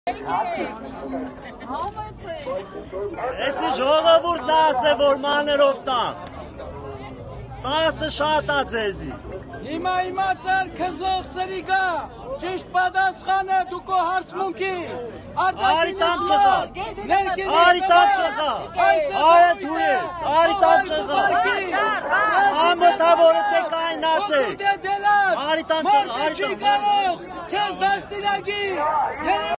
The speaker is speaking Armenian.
Էսի ժողովուրդն ասե, որ մաներով տան, 10 շատ ա ձեզի։ Հիմա ծեր քզող սրիգա, ճիշտ պատասխանը դու քո հարցմունքի, Արի տամ ճղա, արի տամ ճղա, արի դու ես, արի տամ ճղա, ամոթավորը թե կայնած է, արի տամ ճղա, մարդ չի կարող քեզ դաստիարակի